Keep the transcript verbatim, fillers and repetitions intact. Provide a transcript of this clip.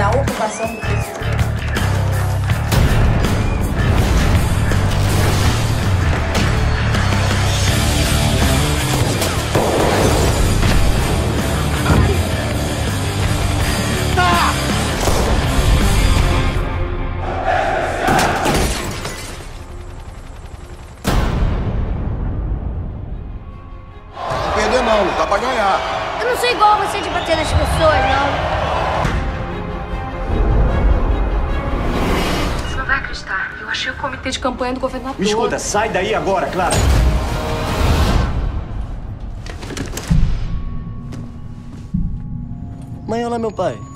na ocupação do presidente. Perder não, lutar pra ganhar. Eu não sou igual a você de bater nas pessoas, não. Você não vai acreditar. Eu achei o comitê de campanha do governador. Me escuta, sai daí agora, Clara. Mãe, olha meu pai.